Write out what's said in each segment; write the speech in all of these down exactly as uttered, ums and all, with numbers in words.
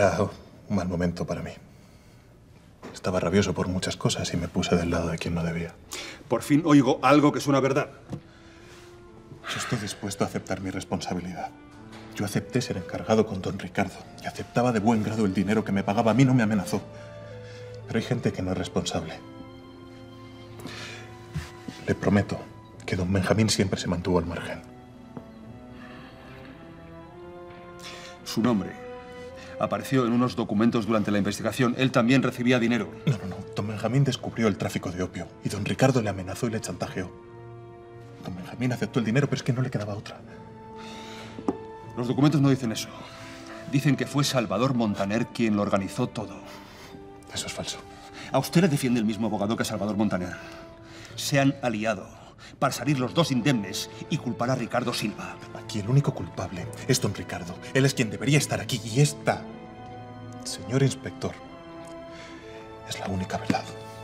Era un mal momento para mí. Estaba rabioso por muchas cosas y me puse del lado de quien no debía. Por fin oigo algo que suena verdad. Yo estoy dispuesto a aceptar mi responsabilidad. Yo acepté ser encargado con don Ricardo y aceptaba de buen grado el dinero que me pagaba. A mí no me amenazó. Pero hay gente que no es responsable. Le prometo que don Benjamín siempre se mantuvo al margen. Su nombre apareció en unos documentos durante la investigación. Él también recibía dinero. No, no, no. Don Benjamín descubrió el tráfico de opio y don Ricardo le amenazó y le chantajeó. Don Benjamín aceptó el dinero, pero es que no le quedaba otra. Los documentos no dicen eso. Dicen que fue Salvador Montaner quien lo organizó todo. Eso es falso. A usted le defiende el mismo abogado que a Salvador Montaner. Se han aliado para salir los dos indemnes y culpar a Ricardo Silva. Aquí el único culpable es don Ricardo. Él es quien debería estar aquí y esta, señor inspector, es la única verdad.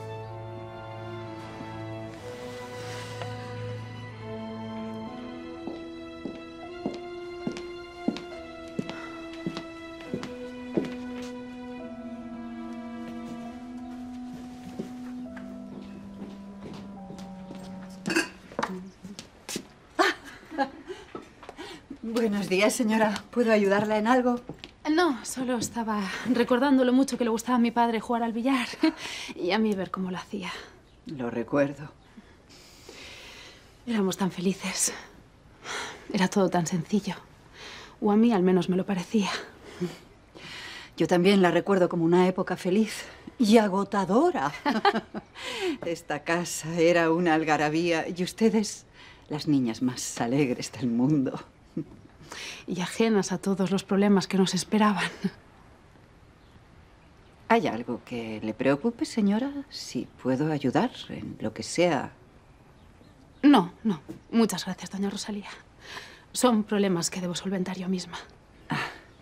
Buenos días, señora. ¿Puedo ayudarla en algo? No, solo estaba recordando lo mucho que le gustaba a mi padre jugar al billar y a mí ver cómo lo hacía. Lo recuerdo. Éramos tan felices. Era todo tan sencillo. O a mí al menos me lo parecía. Yo también la recuerdo como una época feliz y agotadora. Esta casa era una algarabía y ustedes, las niñas más alegres del mundo. Y ajenas a todos los problemas que nos esperaban. ¿Hay algo que le preocupe, señora? Si puedo ayudar en lo que sea. No, no. Muchas gracias, doña Rosalía. Son problemas que debo solventar yo misma. Ah.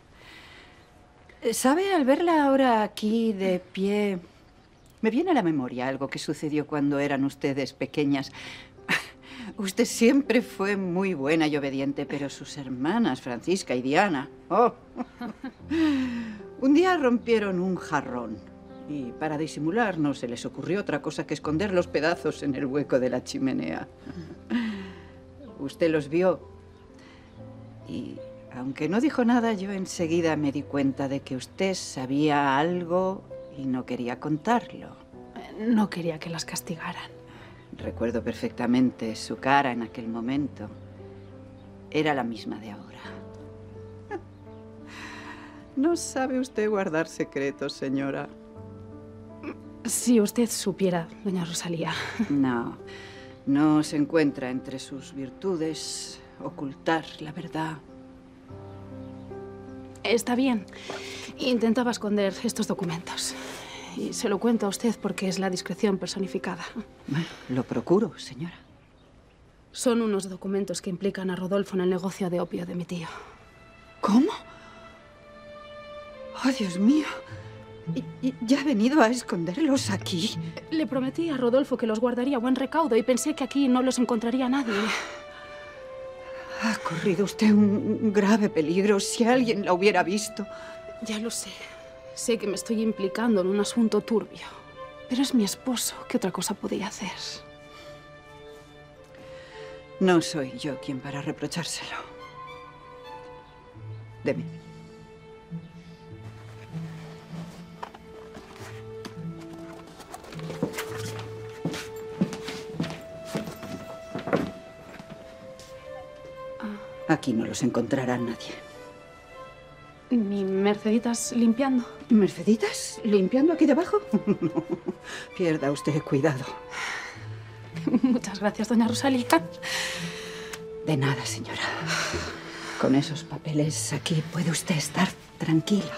¿Sabe, al verla ahora aquí de pie, me viene a la memoria algo que sucedió cuando eran ustedes pequeñas? Usted siempre fue muy buena y obediente, pero sus hermanas, Francisca y Diana, oh, un día rompieron un jarrón y para disimular no se les ocurrió otra cosa que esconder los pedazos en el hueco de la chimenea. Usted los vio y, aunque no dijo nada, yo enseguida me di cuenta de que usted sabía algo y no quería contarlo. No quería que las castigaran. Recuerdo perfectamente su cara en aquel momento. Era la misma de ahora. No sabe usted guardar secretos, señora. Si usted supiera, doña Rosalía. No, no se encuentra entre sus virtudes ocultar la verdad. Está bien. Intentaba esconder estos documentos. Y se lo cuento a usted porque es la discreción personificada. Bueno, lo procuro, señora. Son unos documentos que implican a Rodolfo en el negocio de opio de mi tío. ¿Cómo? ¡Oh, Dios mío! ¿Y, y ya ha venido a esconderlos aquí? Le prometí a Rodolfo que los guardaría a buen recaudo y pensé que aquí no los encontraría nadie. Ha corrido usted un, un grave peligro si alguien la hubiera visto. Ya lo sé. Sé que me estoy implicando en un asunto turbio, pero es mi esposo. ¿Qué otra cosa podía hacer? No soy yo quien para reprochárselo. Deme. Aquí no los encontrará nadie. ¿Ni Merceditas limpiando? ¿Merceditas limpiando aquí debajo? No, pierda usted cuidado. Muchas gracias, doña Rosalía. De nada, señora. Con esos papeles aquí puede usted estar tranquila.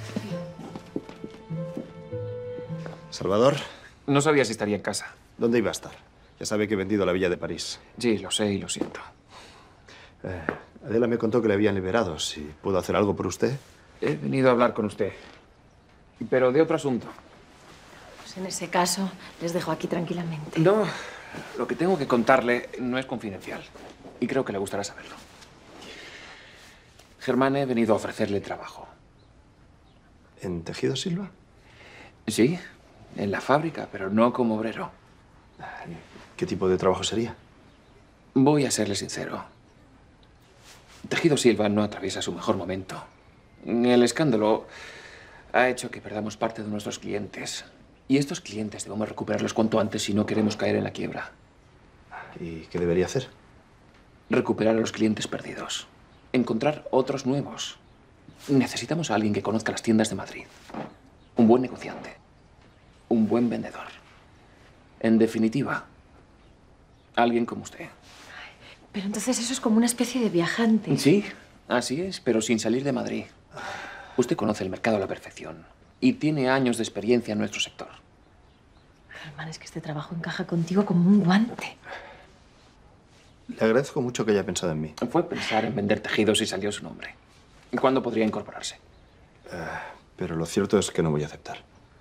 ¿Salvador? No sabía si estaría en casa. ¿Dónde iba a estar? Ya sabe que he vendido la villa de París. Sí, lo sé y lo siento. Eh, Adela me contó que le habían liberado. Si puedo hacer algo por usted. He venido a hablar con usted, pero de otro asunto. Pues en ese caso, les dejo aquí tranquilamente. No, lo que tengo que contarle no es confidencial. Y creo que le gustará saberlo. Germán, he venido a ofrecerle trabajo. ¿En Tejidos Silva? Sí, en la fábrica, pero no como obrero. ¿Qué tipo de trabajo sería? Voy a serle sincero. Tejidos Silva no atraviesa su mejor momento. El escándalo ha hecho que perdamos parte de nuestros clientes. Y estos clientes debemos recuperarlos cuanto antes si no queremos caer en la quiebra. ¿Y qué debería hacer? Recuperar a los clientes perdidos. Encontrar otros nuevos. Necesitamos a alguien que conozca las tiendas de Madrid. Un buen negociante. Un buen vendedor. En definitiva, alguien como usted. Pero entonces eso es como una especie de viajante. Sí, así es, pero sin salir de Madrid. Usted conoce el mercado a la perfección y tiene años de experiencia en nuestro sector. Germán, es que este trabajo encaja contigo como un guante. Le agradezco mucho que haya pensado en mí. Fue pensar en vender tejidos y salió su nombre. ¿Cuándo podría incorporarse? Uh, pero lo cierto es que no voy a aceptar.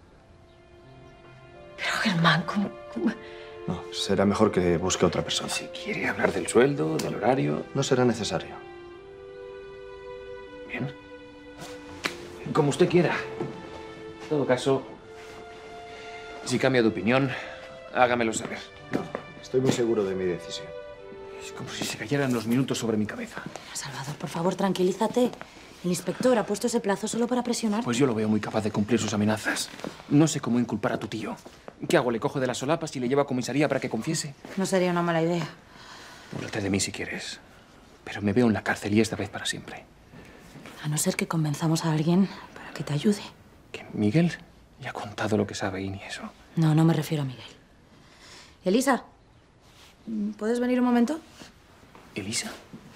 Pero Germán, ¿cómo, cómo? No, será mejor que busque a otra persona. Si quiere hablar del sueldo, del horario... No será necesario. Bien. Como usted quiera. En todo caso, si cambia de opinión, hágamelo saber. No, estoy muy seguro de mi decisión. Es como si se cayeran los minutos sobre mi cabeza. Salvador, por favor, tranquilízate. El inspector ha puesto ese plazo solo para presionar. Pues yo lo veo muy capaz de cumplir sus amenazas. No sé cómo inculpar a tu tío. ¿Qué hago? ¿Le cojo de las solapas y le llevo a comisaría para que confiese? No sería una mala idea. Búrlate de mí si quieres. Pero me veo en la cárcel y esta vez para siempre. A no ser que convenzamos a alguien para que te ayude. ¿Que Miguel? Ya ha contado lo que sabe y ni eso. No, no me refiero a Miguel. Elisa, ¿puedes venir un momento? ¿Elisa?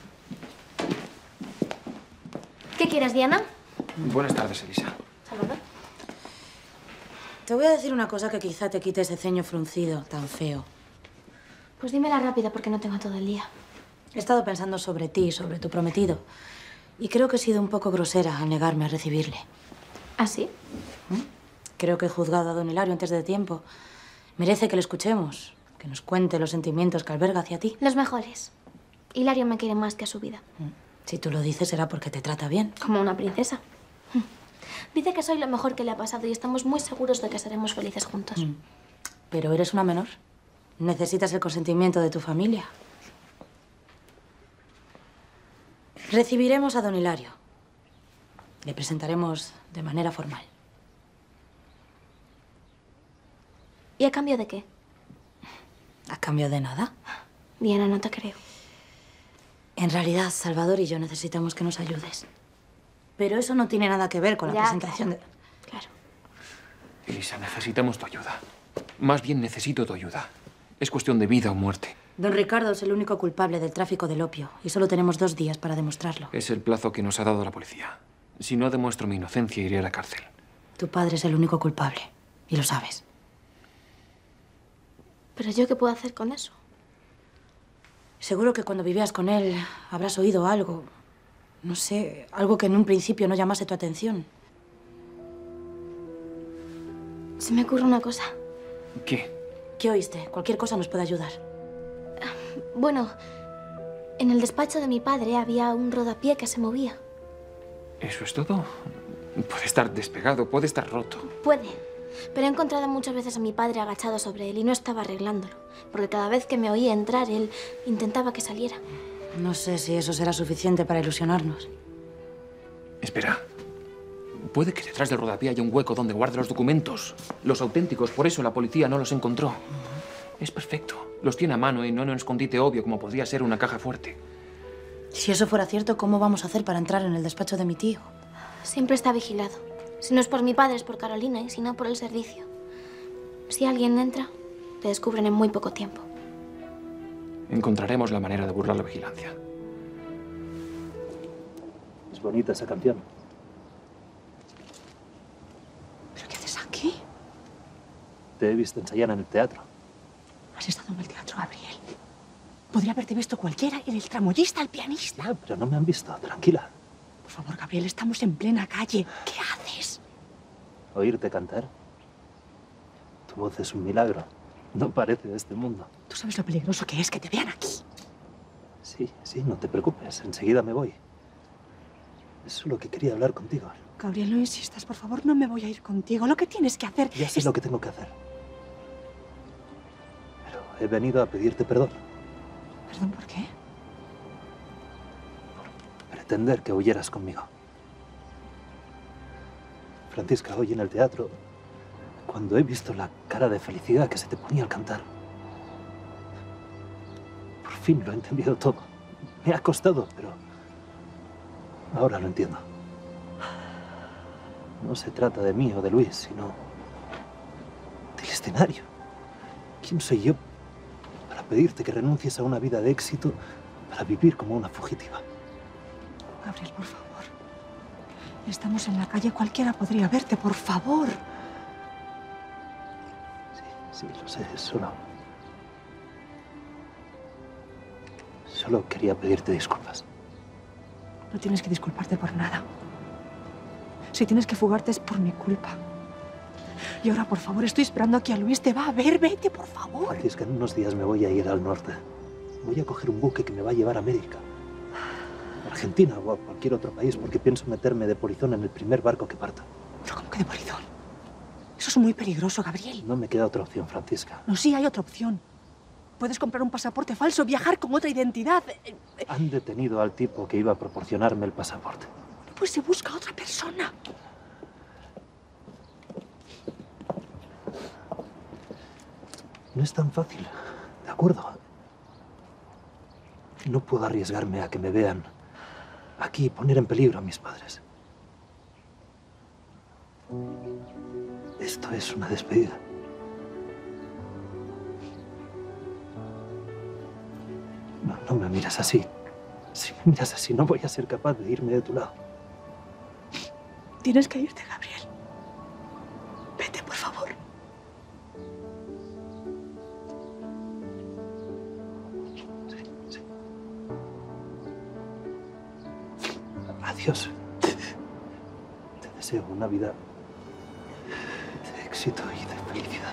¿Qué quieres, Diana? Buenas tardes, Elisa. Salvador. Te voy a decir una cosa que quizá te quite ese ceño fruncido tan feo. Pues dímela rápida porque no tengo todo el día. He estado pensando sobre ti, sobre tu prometido. Y creo que he sido un poco grosera al negarme a recibirle. ¿Ah, sí? ¿Mm? Creo que he juzgado a don Hilario antes de tiempo. Merece que le escuchemos, que nos cuente los sentimientos que alberga hacia ti. Los mejores. Hilario me quiere más que a su vida. ¿Mm? Si tú lo dices, será porque te trata bien. Como una princesa. Dice que soy lo mejor que le ha pasado y estamos muy seguros de que seremos felices juntos. Mm. Pero eres una menor. Necesitas el consentimiento de tu familia. Recibiremos a don Hilario. Le presentaremos de manera formal. ¿Y a cambio de qué? ¿A cambio de nada? Diana, no te creo. En realidad, Salvador y yo necesitamos que nos ayudes. Pero eso no tiene nada que ver con la Ya, presentación claro. de... Claro. Elisa, necesitamos tu ayuda. Más bien necesito tu ayuda. Es cuestión de vida o muerte. Don Ricardo es el único culpable del tráfico del opio y solo tenemos dos días para demostrarlo. Es el plazo que nos ha dado la policía. Si no demuestro mi inocencia, iré a la cárcel. Tu padre es el único culpable y lo sabes. ¿Pero yo qué puedo hacer con eso? Seguro que cuando vivías con él habrás oído algo. No sé, algo que en un principio no llamase tu atención. Se me ocurre una cosa. ¿Qué? ¿Qué oíste? Cualquier cosa nos puede ayudar. Bueno, en el despacho de mi padre había un rodapié que se movía. ¿Eso es todo? Puede estar despegado, puede estar roto. Puede, pero he encontrado muchas veces a mi padre agachado sobre él y no estaba arreglándolo. Porque cada vez que me oía entrar, él intentaba que saliera. No sé si eso será suficiente para ilusionarnos. Espera. Puede que detrás del rodapié haya un hueco donde guarde los documentos. Los auténticos, por eso la policía no los encontró. Uh-huh. Es perfecto. Los tiene a mano y no en un escondite obvio como podría ser una caja fuerte. Si eso fuera cierto, ¿cómo vamos a hacer para entrar en el despacho de mi tío? Siempre está vigilado. Si no es por mi padre, es por Carolina y si no, por el servicio. Si alguien entra, te descubren en muy poco tiempo. Encontraremos la manera de burlar la vigilancia. Es bonita esa canción. ¿Pero qué haces aquí? Te he visto ensayar en el teatro. Has estado en el teatro, Gabriel. Podría haberte visto cualquiera, y del tramoyista al pianista. No, pero no me han visto. Tranquila. Por favor, Gabriel, estamos en plena calle. ¿Qué haces? Oírte cantar. Tu voz es un milagro. No parece de este mundo. ¿Tú sabes lo peligroso que es que te vean aquí? Sí, sí, no te preocupes. Enseguida me voy. Es solo que quería hablar contigo. Gabriel, no insistas, por favor, no me voy a ir contigo. Lo que tienes que hacer Ya sé es... lo que tengo que hacer. Pero he venido a pedirte perdón. ¿Perdón por qué? Por pretender que huyeras conmigo. Francisca, hoy en el teatro, cuando he visto la cara de felicidad que se te ponía al cantar, por fin lo he entendido todo. Me ha costado, pero ahora lo entiendo. No se trata de mí o de Luis, sino del escenario. ¿Quién soy yo para pedirte que renuncies a una vida de éxito para vivir como una fugitiva? Gabriel, por favor. Estamos en la calle, cualquiera podría verte, por favor. Sí, lo sé, solo... Solo quería pedirte disculpas. No tienes que disculparte por nada. Si tienes que fugarte es por mi culpa. Y ahora, por favor, estoy esperando aquí a Luis. Te va a ver, vete, por favor. Francisca, en unos días me voy a ir al norte. Voy a coger un buque que me va a llevar a América. A Argentina o a cualquier otro país, porque pienso meterme de polizón en el primer barco que parta. ¿Pero cómo que de polizón? Eso es muy peligroso, Gabriel. No me queda otra opción, Francisca. No, sí, hay otra opción. Puedes comprar un pasaporte falso, viajar con otra identidad. Han detenido al tipo que iba a proporcionarme el pasaporte. Pues se busca a otra persona. No es tan fácil, ¿de acuerdo? No puedo arriesgarme a que me vean aquí y poner en peligro a mis padres. Esto es una despedida. No, no me miras así. Si me miras así, no voy a ser capaz de irme de tu lado. Tienes que irte, Gabriel. Vete, por favor. Sí, sí. Adiós. Te deseo una vida de éxito y de felicidad.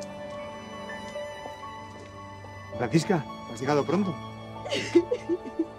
Francisca, has llegado pronto.